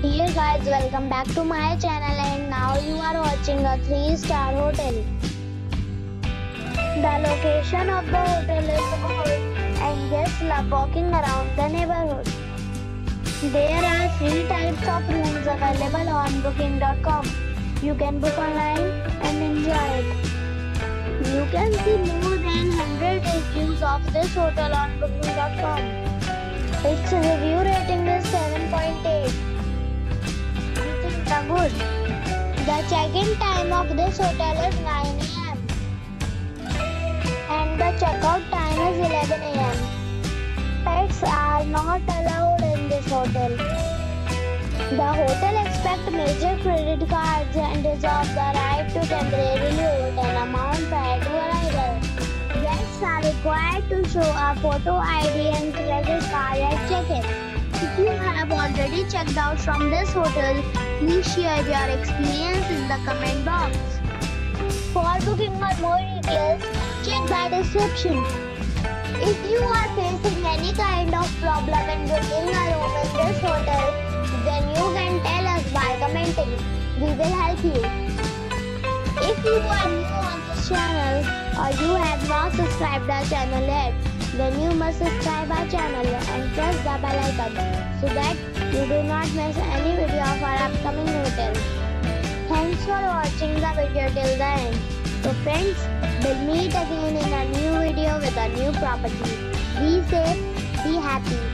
Dear guys, welcome back to my channel and now you are watching a 3-star hotel. The location of the hotel is good and guests love walking around the neighborhood. There are 3 types of rooms available on booking.com. You can book online and enjoy it. You can see more than 100 reviews of this hotel on booking.com. Its review rating is 7.8. Good. The check-in time of this hotel is 9 a.m. and the check-out time is 11 a.m. Pets are not allowed in this hotel. The hotel accepts major credit cards and reserves the right to temporarily hold an amount prior to arrival. Guests are required to show a photo ID and credit card at check-in. If you have already checked out from this hotel, please share your experience in the comment box. For booking or more details, check the description. If you are facing any kind of problem in booking a room in this hotel, then you can tell us by commenting. We will help you. If you are new on this channel or you have not subscribed our channel yet, then you must subscribe our channel and press the bell icon so that you do not miss any video of our upcoming hotel. Thanks for watching the video till the end. So friends, we'll meet again in a new video with a new property. Be safe, be happy.